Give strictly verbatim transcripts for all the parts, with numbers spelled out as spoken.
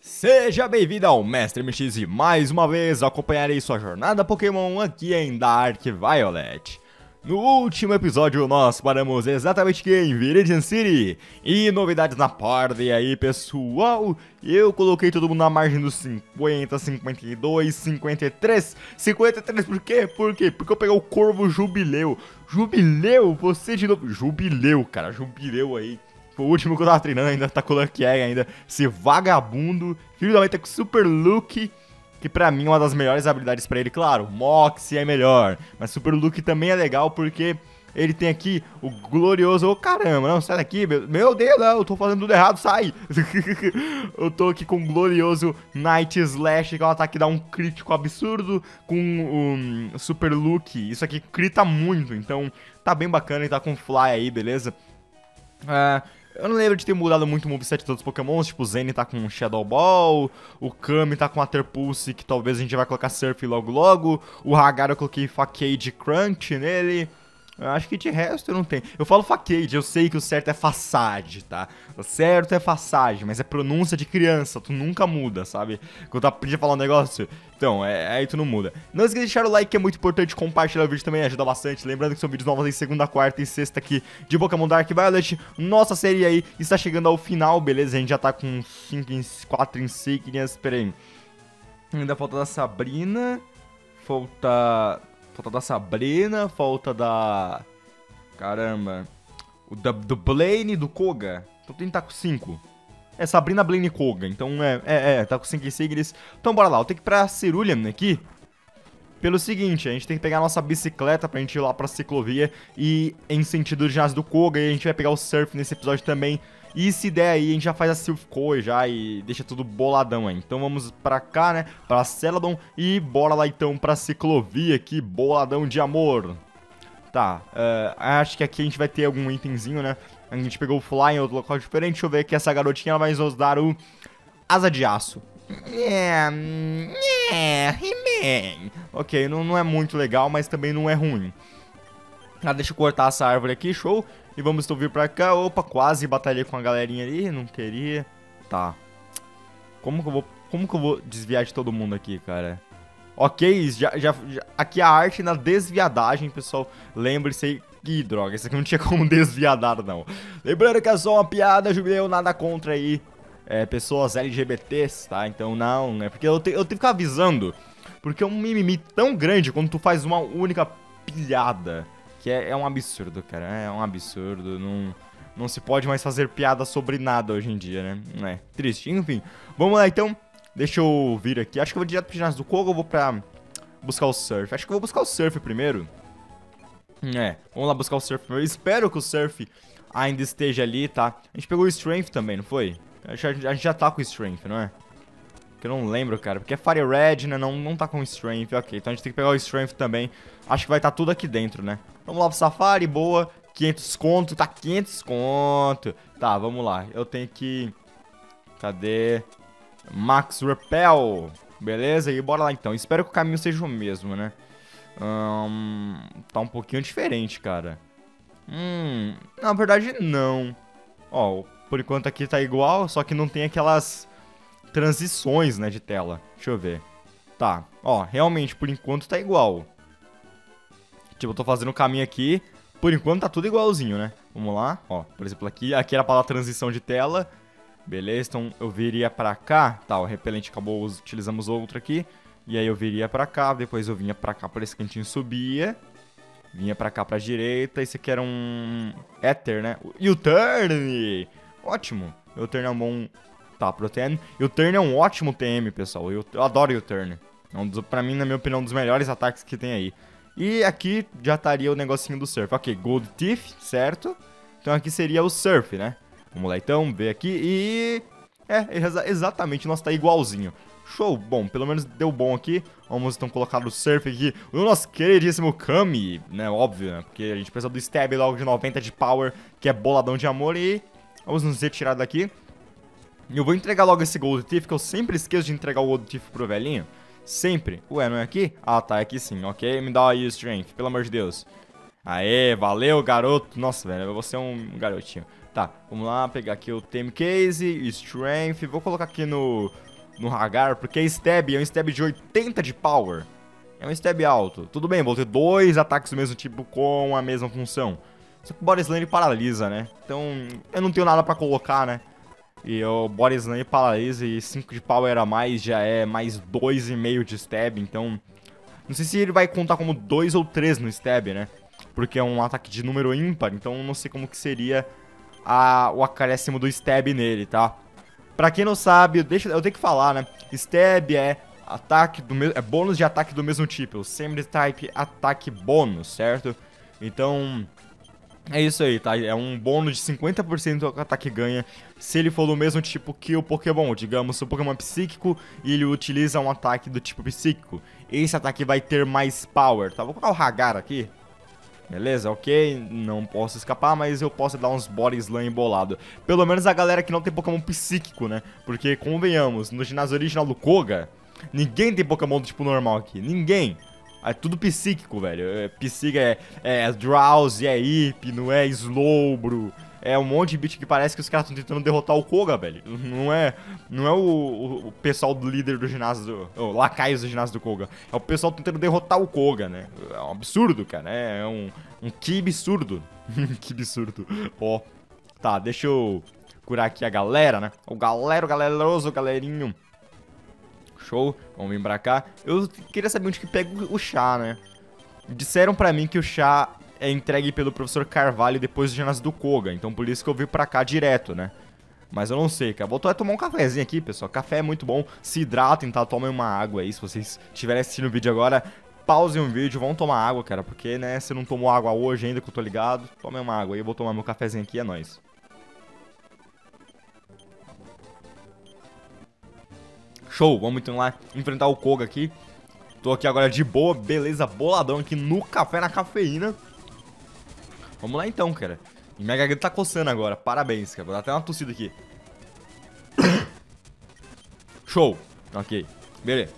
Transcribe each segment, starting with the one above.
Seja bem-vindo ao Mestre M X e mais uma vez acompanharei sua jornada Pokémon aqui em Dark Violet. No último episódio nós paramos exatamente aqui em Viridian City e novidades na party aí pessoal. Eu coloquei todo mundo na margem dos cinquenta, cinquenta e dois, cinquenta e três, cinquenta e três por quê? Por quê? Porque eu peguei o Corvo Jubileu. Jubileu? Você de novo? Jubileu, cara, Jubileu aí. Foi o último que eu tava treinando, ainda tá com o Lucky Egg ainda. Esse vagabundo. Filho da mãe tá com Super Look, que pra mim é uma das melhores habilidades pra ele. Claro, Moxie é melhor, mas Super Look também é legal porque ele tem aqui o glorioso... Oh, caramba, não, sai daqui, meu, meu Deus, não, eu tô fazendo tudo errado, sai. Eu tô aqui com o glorioso Night Slash, que é um ataque que dá um crítico absurdo com o Super Look. Isso aqui crita muito, então tá bem bacana e tá com Fly aí, beleza? É... Eu não lembro de ter mudado muito o moveset de todos os pokémons, tipo o Zen tá com Shadow Ball, o Kami tá com Water Pulse, que talvez a gente vai colocar Surf logo logo, o Hagar eu coloquei Facade Crunch nele. Eu acho que de resto eu não tenho. Eu falo Facade, eu sei que o certo é Façade, tá? O certo é Façade, mas é pronúncia de criança, tu nunca muda, sabe? Quando tu aprende a falar um negócio, então, é, aí tu não muda. Não esqueça de deixar o like, que é muito importante, compartilhar o vídeo também ajuda bastante. Lembrando que são vídeos novos em segunda, quarta e sexta aqui de Pokémon Dark Violet. Nossa série aí está chegando ao final, beleza? A gente já tá com cinco, quatro insígnias, pera aí. Ainda falta da Sabrina, falta... Falta da Sabrina, falta da... Caramba. O da, do Blaine e do Koga. Então tem que tá com cinco. É, Sabrina, Blaine e Koga. Então é, é, é, tá com cinco siglas. Então bora lá, eu tenho que ir pra Cerulean aqui. Pelo seguinte, a gente tem que pegar a nossa bicicleta pra gente ir lá pra ciclovia e em sentido de ginásio do Koga. E a gente vai pegar o Surf nesse episódio também. E se der aí, a gente já faz a Silphco já e deixa tudo boladão aí. Então vamos pra cá, né, pra Celadon e bora lá então pra ciclovia aqui, boladão de amor. Tá, uh, acho que aqui a gente vai ter algum itemzinho, né. A gente pegou o Fly em outro local diferente. Deixa eu ver aqui, essa garotinha ela vai nos dar o Asa de Aço. É, é, He-Man. Ok, não, não é muito legal, mas também não é ruim. Ah, deixa eu cortar essa árvore aqui, show. E vamos então vir pra cá. Opa, quase batalhei com a galerinha ali, não queria. Tá. Como que eu vou, como que eu vou desviar de todo mundo aqui, cara? Ok, já, já, já aqui a arte na desviadagem, pessoal. Lembre-se aí. Ih, droga, isso aqui não tinha como desviar nada, não. Lembrando que é só uma piada, Jubileu, nada contra aí. É, pessoas L G B Ts, tá? Então não, é porque eu, te, eu tenho que ficar avisando. Porque é um mimimi tão grande quando tu faz uma única pilhada. Que é, é um absurdo, cara, é um absurdo, não, não se pode mais fazer piada sobre nada hoje em dia, né, é triste, enfim. Vamos lá então, deixa eu vir aqui, acho que eu vou direto pro ginásio do Koga ou vou pra buscar o Surf? Acho que eu vou buscar o Surf primeiro. É, vamos lá buscar o Surf primeiro, espero que o Surf ainda esteja ali, tá? A gente pegou o Strength também, não foi? A gente, a gente já tá com o Strength, não é? Que eu não lembro, cara, porque é Fire Red, né, não, não tá com Strength, ok, então a gente tem que pegar o Strength também. Acho que vai estar tá tudo aqui dentro, né? Vamos lá pro Safari, boa, quinhentos conto, tá quinhentos conto. Tá, vamos lá, eu tenho que... Cadê? Max Repel, beleza, e bora lá então, espero que o caminho seja o mesmo, né? Hum, tá um pouquinho diferente, cara. Hum, na verdade não. Ó, por enquanto aqui tá igual, só que não tem aquelas... transições, né, de tela. Deixa eu ver. Tá, ó, realmente, por enquanto tá igual. Tipo, eu tô fazendo o caminho aqui. Por enquanto tá tudo igualzinho, né? Vamos lá, ó, por exemplo, aqui, aqui era pra dar transição de tela. Beleza, então eu viria pra cá. Tá, o repelente acabou, utilizamos outro aqui. E aí eu viria pra cá, depois eu vinha pra cá, por esse cantinho subia. Vinha pra cá pra direita, esse aqui era um... Ether, né? U-Turn! Ótimo, U-Turn é um bom... Tá, Protean. U-Turn é um ótimo T M, pessoal. Eu, eu adoro U-Turn. É um dos, pra mim, na minha opinião, um dos melhores ataques que tem aí. E aqui já estaria o negocinho do Surf. Ok, Gold Teeth, certo? Então aqui seria o Surf, né? Vamos lá então, ver aqui e... É, exa exatamente, nossa, tá igualzinho. Show, bom, pelo menos deu bom aqui. Vamos então colocar o Surf aqui. O nosso queridíssimo Kami, né? Óbvio, né? Porque a gente precisa do Stab logo de noventa de Power, que é boladão de amor. E vamos nos retirar daqui. E eu vou entregar logo esse Gold Teeth, que eu sempre esqueço de entregar o Gold Teeth pro velhinho. Sempre. Ué, não é aqui? Ah, tá, é aqui sim, ok? Me dá aí o Strength, pelo amor de Deus. Aê, valeu, garoto. Nossa, velho, você é um garotinho. Tá, vamos lá, pegar aqui o Theme Case, Strength. Vou colocar aqui no no Hagar, porque é stab, é um stab de oitenta de power. É um stab alto. Tudo bem, vou ter dois ataques do mesmo tipo com a mesma função. Só que o Body Slam ele paralisa, né? Então, eu não tenho nada pra colocar, né? E o Body Slam paralisa e cinco de power a mais já é mais dois e meio de stab, então... Não sei se ele vai contar como dois ou três no stab, né? Porque é um ataque de número ímpar, então não sei como que seria a, o acréscimo do stab nele, tá? Pra quem não sabe, deixa, eu tenho que falar, né? Stab é... Ataque do mesmo, é bônus de ataque do mesmo tipo, Same Type ataque bônus, certo? Então, é isso aí, tá? É um bônus de cinquenta por cento que o ataque ganha se ele for do mesmo tipo que o Pokémon. Digamos, se o Pokémon é psíquico e ele utiliza um ataque do tipo psíquico, esse ataque vai ter mais power, tá? Vou colocar o Hagar aqui. Beleza, ok, não posso escapar, mas eu posso dar uns Body Slam embolado. Pelo menos a galera que não tem Pokémon psíquico, né? Porque, convenhamos, no ginásio original do Koga, ninguém tem Pokémon do tipo normal aqui, ninguém. É tudo psíquico, velho. É, psíquico é, é Drowsy, é Hypno, é Slowbro. É um monte de bicho que parece que os caras estão tentando derrotar o Koga, velho. Não é, não é o, o, o pessoal do líder do ginásio, do, o lacaios do ginásio do Koga. É o pessoal tentando derrotar o Koga, né? É um absurdo, cara. É, é um, um que absurdo. Que absurdo. Ó, tá, deixa eu curar aqui a galera, né? O galera, o galeroso, o galerinho. Show, vamos vir pra cá. Eu queria saber onde que pega o chá, né? Disseram pra mim que o chá é entregue pelo professor Carvalho depois do ginásio do Koga. Então por isso que eu vim pra cá direto, né? Mas eu não sei, cara. Vou tomar um cafezinho aqui, pessoal. Café é muito bom. Se hidratem, tá? Tomem uma água aí. Se vocês estiverem assistindo o vídeo agora, pausem o vídeo, vão tomar água, cara. Porque, né, se não tomou água hoje ainda que eu tô ligado, tomem uma água aí. Eu vou tomar meu cafezinho aqui, é nóis. Show, vamos então lá enfrentar o Koga aqui. Tô aqui agora de boa, beleza, boladão aqui no café, na cafeína. Vamos lá então, cara. E minha garganta tá coçando agora, parabéns, cara. Vou dar até uma tossida aqui. Show, ok, beleza.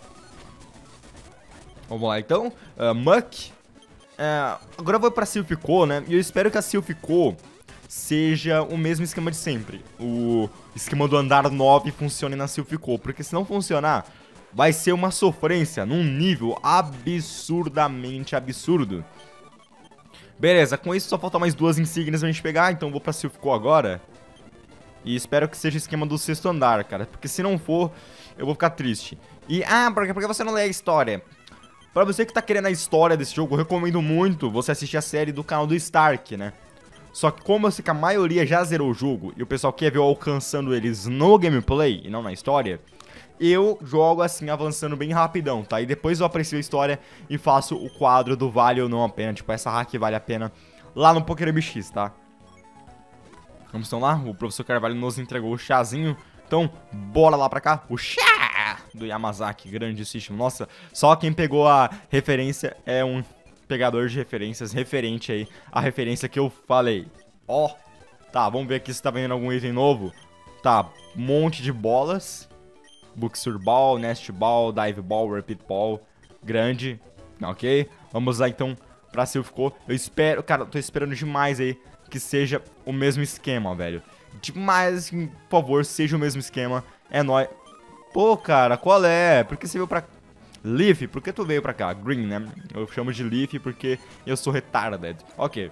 Vamos lá então, uh, Muck. uh, Agora eu vou pra Silphicou, né? E eu espero que a Silphicou seja o mesmo esquema de sempre. O esquema do andar nove funcione na Silphicou, porque se não funcionar, vai ser uma sofrência num nível absurdamente absurdo. Beleza, com isso só falta mais duas insígnias pra gente pegar, então eu vou pra Silphicou agora. E espero que seja o esquema do sexto andar, cara, porque se não for, eu vou ficar triste. E, ah, porque, porque você não lê a história? Pra você que tá querendo a história desse jogo, eu recomendo muito você assistir a série do canal do Stark, né? Só que como eu sei que a maioria já zerou o jogo e o pessoal quer ver eu alcançando eles no gameplay e não na história, eu jogo assim avançando bem rapidão, tá? E depois eu aprecio a história e faço o quadro do vale ou não a pena, tipo essa hack vale a pena lá no PokéMX, tá? Vamos então lá, o professor Carvalho nos entregou o chazinho, então bora lá pra cá, o chá do Yamazaki, grandíssimo. Nossa, só quem pegou a referência é um pegador de referências, referente aí a referência que eu falei. Ó, oh, tá, vamos ver aqui se tá vendo algum item novo. Tá, um monte de bolas. Buxur Ball, Nest Ball, Dive Ball, Repeat Ball. Grande, ok? Vamos lá então pra Silphicou. Eu espero, cara, eu tô esperando demais aí que seja o mesmo esquema, velho. Demais, assim, por favor, seja o mesmo esquema. É nóis. Pô, cara, qual é? Por que você veio pra... Leaf, por que tu veio pra cá? Green, né? Eu chamo de Leaf porque eu sou retarded. Ok.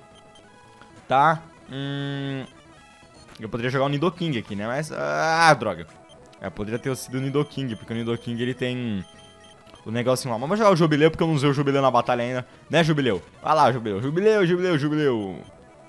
Tá. Hum... Eu poderia jogar o Nidoking aqui, né? Mas... Ah, droga. É, poderia ter sido o Nidoking, porque o Nidoking, ele tem... O negocinho lá. Mas vamos jogar o Jubileu, porque eu não usei o Jubileu na batalha ainda. Né, Jubileu? Vai lá, Jubileu. Jubileu, Jubileu, Jubileu.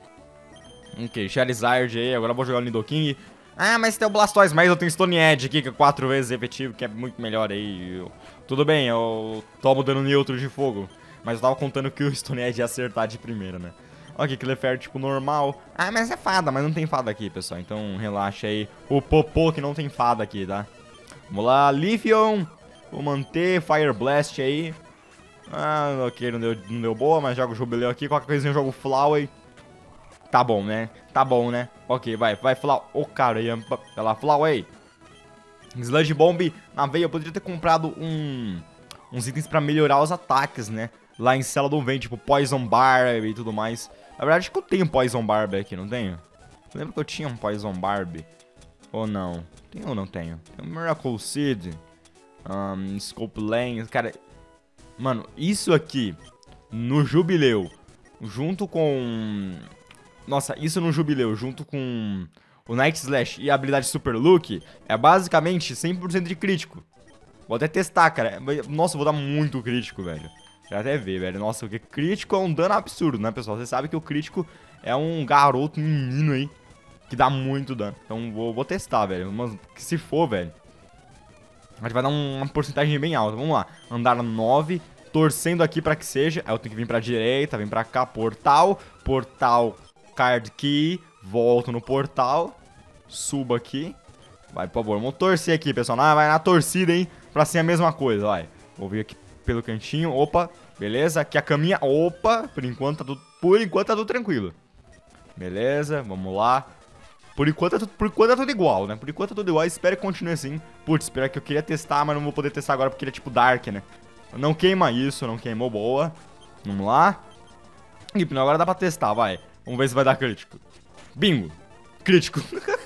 Ok, Charizard aí. Agora eu vou jogar o Nidoking. Ah, mas tem o Blastoise, mas eu tenho Stone Edge aqui, que é quatro vezes efetivo, que é muito melhor aí. Eu... Tudo bem, eu tomo dano neutro de fogo, mas eu tava contando que o Stone Edge ia acertar de primeira, né? Ok, Clefairy tipo normal. Ah, mas é fada, mas não tem fada aqui, pessoal, então relaxa aí. O Popô que não tem fada aqui, tá? Vamos lá, Leafeon. Vou manter Fire Blast aí. Ah, ok, não deu, não deu boa, mas jogo o Jubileu aqui. Qualquer coisinha eu jogo Flower. Tá bom, né? Tá bom, né? Ok, vai, vai, Flower. Ô, oh, cara, ia... Vai lá, Flower aí. Sludge Bomb na veia. Eu poderia ter comprado um... uns itens pra melhorar os ataques, né? Lá em Celadon vem, tipo Poison Barb e tudo mais. Na verdade, acho que eu tenho Poison Barb aqui, não tenho? Lembra que eu tinha um Poison Barb? Ou não? Tenho ou não tenho? Tem o Miracle Seed. Um, Scope Lens. Cara, mano, isso aqui no Jubileu, junto com... Nossa, isso no Jubileu, junto com o Night Slash e a habilidade Super Look, é basicamente cem por cento de crítico. Vou até testar, cara. Nossa, eu vou dar muito crítico, velho. Já até ver, velho. Nossa, porque crítico é um dano absurdo, né, pessoal? Você sabe que o crítico é um garoto, menino aí, que dá muito dano. Então vou, vou testar, velho. Mas se for, velho, a gente vai dar uma porcentagem bem alta. Vamos lá. Andar nove, torcendo aqui pra que seja. Aí eu tenho que vir pra direita, vem pra cá, portal. Portal, card key. Volto no portal. Subo aqui. Vai, por favor. Vamos torcer aqui, pessoal. Vai na torcida, hein. Pra ser a mesma coisa, vai. Vou vir aqui pelo cantinho. Opa, beleza. Aqui a caminha. Opa, por enquanto tá tudo, por enquanto tá tudo tranquilo. Beleza, vamos lá. Por enquanto, é tudo, por enquanto é tudo igual, né? Por enquanto é tudo igual. Espero que continue assim. Putz, espera que eu queria testar, mas não vou poder testar agora porque ele é tipo Dark, né? Não queima isso, não queimou, boa. Vamos lá. E agora dá pra testar, vai. Vamos ver se vai dar crítico. Bingo. Crítico.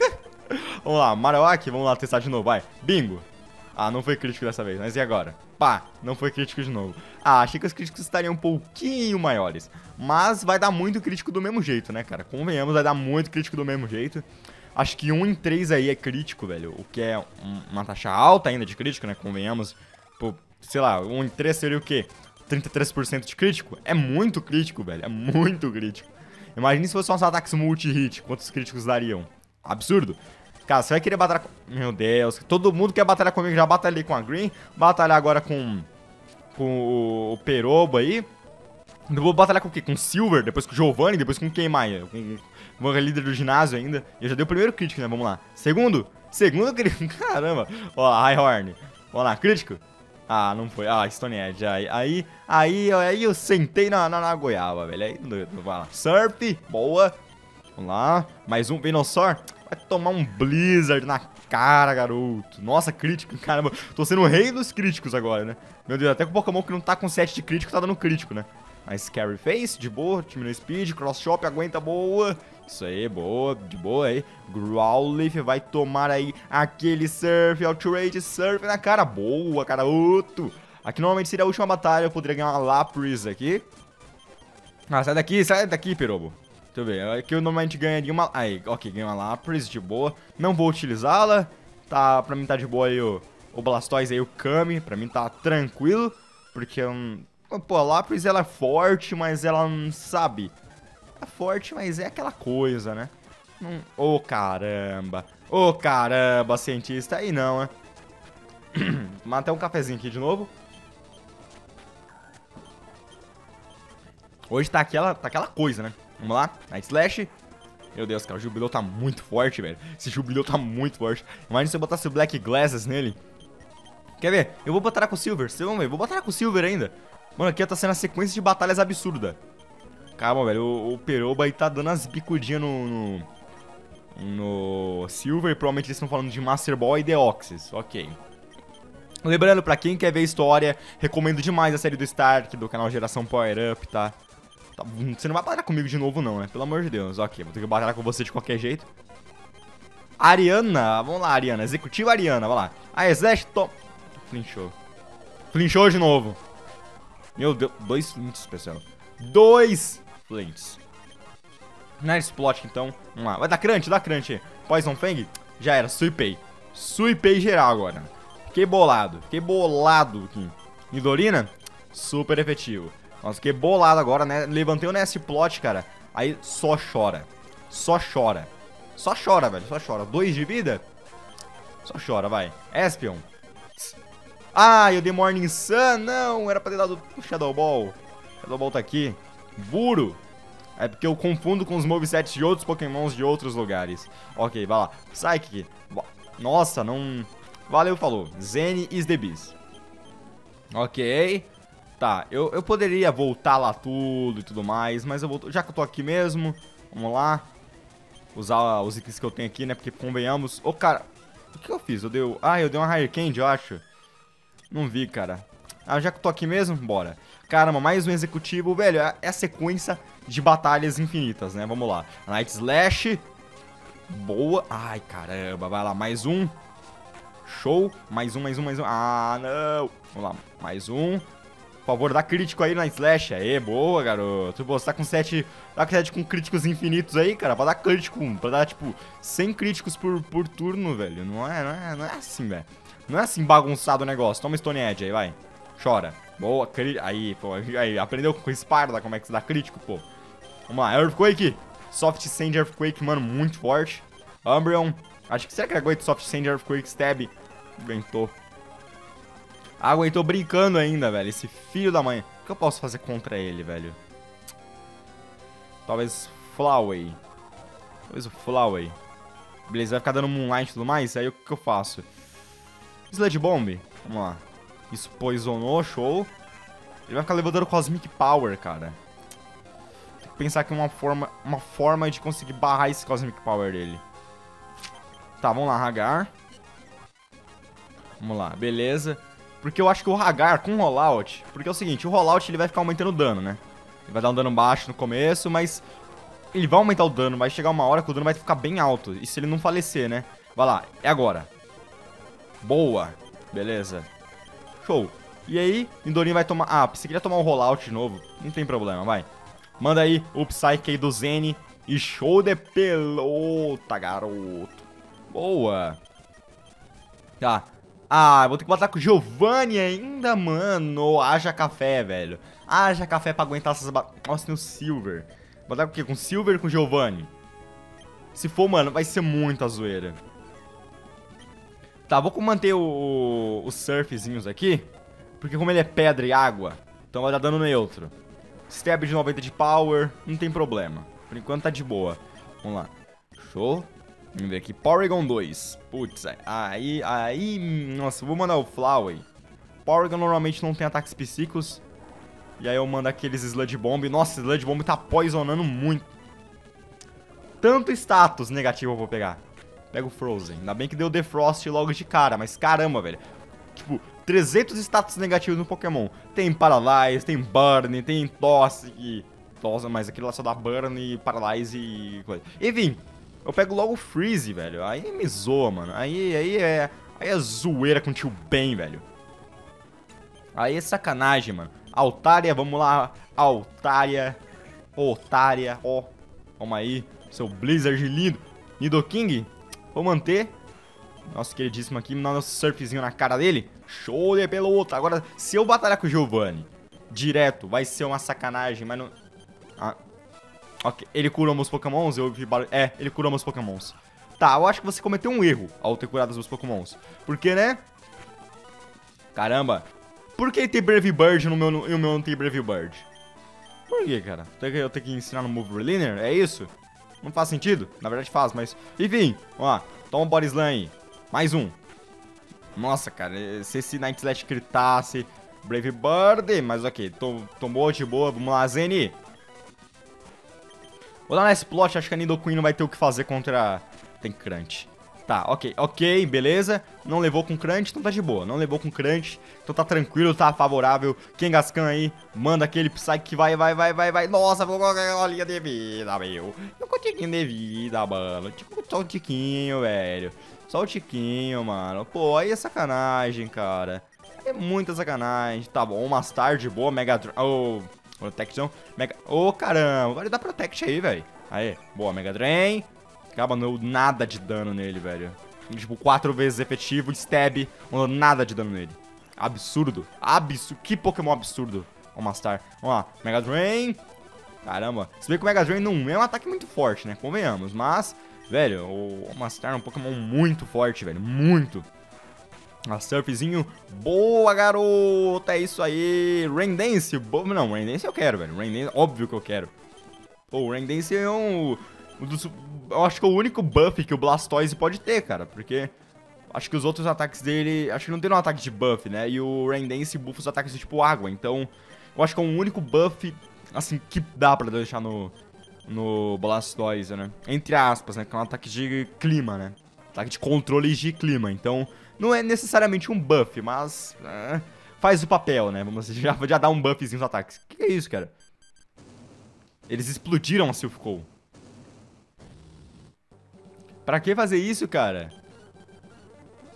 Vamos lá, Marowak, vamos lá testar de novo, vai. Bingo. Ah, não foi crítico dessa vez, mas e agora? Pá, não foi crítico de novo. Ah, achei que os críticos estariam um pouquinho maiores. Mas vai dar muito crítico do mesmo jeito, né, cara? Convenhamos, vai dar muito crítico do mesmo jeito. Acho que um em três aí é crítico, velho. O que é um, uma taxa alta ainda de crítico, né? Convenhamos. Pô, sei lá, um em três seria o quê? trinta e três por cento de crítico? É muito crítico, velho. É muito crítico. Imagine se fosse uns ataques multi-hit. Quantos críticos dariam? Absurdo. Cara, você vai querer batalhar com... Meu Deus, todo mundo quer batalhar comigo. Já batalhei com a Green. Batalhar agora com... Com o Peroba aí. Eu vou batalhar com o quê? Com o Silver, depois com o Giovanni, depois com quem mais? Com o líder do ginásio ainda. Eu já dei o primeiro crítico, né? Vamos lá. Segundo. Segundo crítico. Caramba. Ó lá, Highhorn. Vamos lá, crítico. Ah, não foi. Ah, Stone Edge. Aí, aí, aí, aí eu sentei na, na, na goiaba, velho. Aí, vai lá. Surf. Boa. Vamos lá. Mais um Venusaur. Vai tomar um Blizzard na cara, garoto. Nossa, crítico, caramba. Tô sendo o rei dos críticos agora, né? Meu Deus, até com o Pokémon que não tá com sete de crítico tá dando crítico, né? Mas Scary Face, de boa. Diminui Speed, Cross Chop, aguenta, boa. Isso aí, boa, de boa aí. Growlithe vai tomar aí aquele Surf, Outrage, Surf na cara. Boa, garoto. Aqui normalmente seria a última batalha, eu poderia ganhar uma Lapras aqui. Ah, sai daqui, sai daqui, Perobo. Deixa eu ver, aqui eu normalmente ganharia uma... Aí, ok, ganhei uma Lapras, de boa. Não vou utilizá-la. Tá, pra mim tá de boa aí o, o Blastoise aí, o Kami. Pra mim tá tranquilo. Porque, um, pô, a Lapras ela é forte, mas ela não sabe. É forte, mas é aquela coisa, né? Ô, oh, caramba. Ô, oh, caramba, cientista. Aí não, né? Tomar até um cafezinho aqui de novo. Hoje tá aquela, tá aquela coisa, né? Vamos lá, Night Slash. Meu Deus, cara, o Jubileu tá muito forte, velho. Esse Jubileu tá muito forte. Imagina se eu botasse o Black Glasses nele. Quer ver? Eu vou batalhar com o Silver. Vocês vão ver, eu vou batalhar com o Silver ainda. Mano, aqui tá sendo a sequência de batalhas absurda. Calma, velho, o, o Peroba aí tá dando as bicudinhas no, no... No Silver. Provavelmente eles estão falando de Master Ball e Deoxys. Ok. Lembrando, pra quem quer ver história, recomendo demais a série do Stark, do canal Geração Power Up, tá? Você não vai batalhar comigo de novo não, né? Pelo amor de Deus. Ok, vou ter que batalhar com você de qualquer jeito. Ariana. Vamos lá, Ariana. Executiva Ariana, vai lá. A Slash, to... Flinchou. Flinchou de novo. Meu Deus. Dois flints, pessoal. Dois flints. Nice plot, então. Vamos lá. Vai dar crunch, dá crunch. Poison Fang. Já era. Suipei. Suipei geral agora. Fiquei bolado. Fiquei bolado aqui. Nidorina. Super efetivo. Nossa, fiquei bolado agora, né? Levantei o Nest Plot, cara. Aí só chora. Só chora. Só chora, velho. Só chora. Dois de vida? Só chora, vai. Espion. Ah, eu dei Morning Sun. Não, era pra ter dado o Shadow Ball. Shadow Ball tá aqui. Buro. É porque eu confundo com os movesets de outros pokémons de outros lugares. Ok, vai lá. Psychic. Nossa, não... Valeu, falou. Zen is the beast. Ok. Tá, eu, eu poderia voltar lá tudo e tudo mais, mas eu vou... Já que eu tô aqui mesmo, vamos lá. Usar os itens que eu tenho aqui, né? Porque convenhamos... Ô, cara, o que eu fiz? Eu dei... Ah, eu dei uma Higher Candy, eu acho. Não vi, cara. Ah, já que eu tô aqui mesmo, bora. Caramba, mais um executivo, velho. É a sequência de batalhas infinitas, né? Vamos lá. Night Slash. Boa. Ai, caramba. Vai lá, mais um. Show. Mais um, mais um, mais um. Ah, não. Vamos lá. Mais um. Por favor, dá crítico aí na Slash. Aê, boa, garoto. Pô, você tá com sete... Tá com sete com críticos infinitos aí, cara. Pra dar crítico. Pra dar, tipo, cem críticos por, por turno, velho. Não é, não é, não é assim, velho. Não é assim bagunçado o negócio. Toma Stone Edge aí, vai. Chora. Boa, cri... Aí, pô. Aí, aprendeu com Sparda como é que se dá crítico, pô. Vamos lá. Earthquake. Soft Sand Earthquake, mano, muito forte. Umbreon. Acho que será que ele aguenta Soft Sand Earthquake Stab? Aguentou. Aguentou brincando ainda, velho. Esse filho da mãe. O que eu posso fazer contra ele, velho? Talvez Flowey. Talvez o Flowey. Beleza, vai ficar dando Moonlight e tudo mais. Aí o que eu faço? Sludge Bomb. Vamos lá. Isso poisonou, show. Ele vai ficar levantando Cosmic Power, cara. Tem que pensar que é uma forma, uma forma de conseguir barrar esse Cosmic Power dele. Tá, vamos lá, Hagar. Vamos lá, beleza. Porque eu acho que o Hagar com o rollout... Porque é o seguinte, o rollout ele vai ficar aumentando o dano, né? Ele vai dar um dano baixo no começo, mas... Ele vai aumentar o dano, vai chegar uma hora que o dano vai ficar bem alto. E se ele não falecer, né? Vai lá, é agora. Boa. Beleza. Show. E aí, Lindorinho vai tomar... Ah, você queria tomar um rollout de novo? Não tem problema, vai. Manda aí o Psyche do Zene. E show de pelota, garoto. Boa. Tá. Ah, vou ter que botar com o Giovanni ainda, mano. Haja café, velho. Haja café pra aguentar essas... Ba... Nossa, tem o Silver. Botar com o quê? Com Silver e com o Giovanni? Se for, mano, vai ser muita zoeira. Tá, vou manter o... os surfzinhos aqui. Porque como ele é pedra e água, então vai dar dano neutro. Stab de noventa de power, não tem problema. Por enquanto tá de boa. Vamos lá. Show. Vamos ver aqui. Porygon dois. Putz, aí, aí... Nossa, vou mandar o Flowey. Porygon normalmente não tem ataques psíquicos. E aí eu mando aqueles Sludge Bomb. Nossa, Sludge Bomb tá poisonando muito. Tanto status negativo eu vou pegar. Pega o Frozen. Ainda bem que deu Defrost logo de cara, mas caramba, velho. Tipo, trezentos status negativos no Pokémon. Tem Paralyze, tem Burn, tem Toxic. Tossa, mas aquilo lá só dá Burn e Paralyze e coisa. Enfim, eu pego logo o Freeze, velho. Aí me zoa, mano. Aí, aí é... Aí é zoeira com o tio Ben, velho. Aí é sacanagem, mano. Altaria, vamos lá. Altaria. Otária, ó. Vamos aí. Seu Blizzard lindo. Nidoking. Vou manter. Nosso queridíssimo aqui. Nosso surfzinho na cara dele. Show de pelota. Agora, se eu batalhar com o Giovanni direto, vai ser uma sacanagem, mas não... Ah. Ok. Ele curou meus pokémons? Eu vi barulho. É, ele curou meus pokémons. Tá, eu acho que você cometeu um erro ao ter curado os meus pokémons. Porque, né? Caramba. Por que tem Brave Bird no meu, e o meu não tem Brave Bird? Por que, cara? Eu tenho que ensinar no Move Linear? É isso? Não faz sentido? Na verdade faz, mas... Enfim, vamos lá. Toma um Body Slam aí. Mais um. Nossa, cara. Se esse Night Slash critasse... Brave Bird, mas ok. Tom, tomou de boa. Vamos lá, Zeni. Vou dar nesse plot. Acho que a Nidoqueen não vai ter o que fazer contra... Tem Crunch. Tá, ok, ok, beleza. Não levou com Crunch, então tá de boa. Não levou com Crunch, então tá tranquilo, tá favorável. Kangaskhan aí, manda aquele Psyche que vai, vai, vai, vai, vai. Nossa, vou colocar uma linha de vida, meu. E um tiquinho de vida, mano. Tipo, só um tiquinho, velho. Só um tiquinho, mano. Pô, aí é sacanagem, cara. É muita sacanagem. Tá bom, uma Star de boa, Mega... Oh, Protection. Mega... Oh, caramba. Vai dar Protect aí, velho. Aí, boa, Mega Drain. Acaba não nada de dano nele, velho. Tipo, quatro vezes efetivo de stab, não nada de dano nele. Absurdo. Absurdo. Que Pokémon absurdo. Vamos Star. Vamos lá. Mega Drain. Caramba. Se bem que o Mega Drain não é um ataque muito forte, né? Convenhamos. Mas, velho, o Mastar é um Pokémon muito forte, velho. Muito. A Surfzinho. Boa, garota. É isso aí. Rain Dance. Bo... Não, Rain Dance eu quero, velho. Rain Dance, óbvio que eu quero. Pô, o Rain Dance é um... um dos... Eu acho que é o único buff que o Blastoise pode ter, cara. Porque acho que os outros ataques dele... Acho que não tem um ataque de buff, né? E o Rain Dance buffa os ataques do tipo água. Então, eu acho que é o único buff, assim, que dá pra deixar no... No Blastoise, né? Entre aspas, né? Que é um ataque de clima, né? Ataque de controle de clima. Então, não é necessariamente um buff, mas... É, faz o papel, né? Vamos já, já dar um buffzinho nos ataques. O que, que é isso, cara? Eles explodiram a Silph Co. Pra que fazer isso, cara?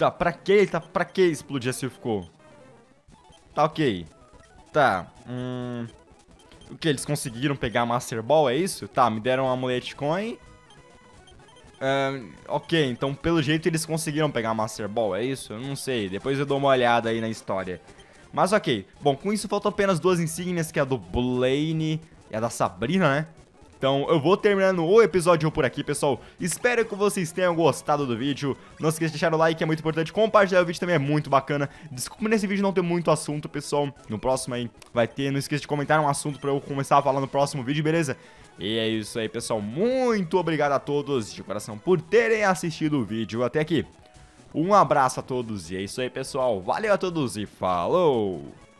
Tá, pra que? Tá, pra que explodir a Silphco? Tá, ok. Tá, hum... O que, eles conseguiram pegar a Master Ball, é isso? Tá, me deram um Amulet Coin. Uh, ok, então pelo jeito eles conseguiram pegar a Master Ball, é isso? Eu não sei, depois eu dou uma olhada aí na história. Mas ok, bom, com isso faltam apenas duas insígnias, que é a do Blaine e a da Sabrina, né? Então eu vou terminando o episódio por aqui, pessoal. Espero que vocês tenham gostado do vídeo. Não esqueça de deixar o like, é muito importante. Compartilhar o vídeo também é muito bacana. Desculpa nesse vídeo não ter muito assunto, pessoal. No próximo aí vai ter. Não esqueça de comentar um assunto pra eu começar a falar no próximo vídeo, beleza? E é isso aí, pessoal. Muito obrigado a todos de coração por terem assistido o vídeo até aqui. Um abraço a todos e é isso aí, pessoal. Valeu a todos e falou!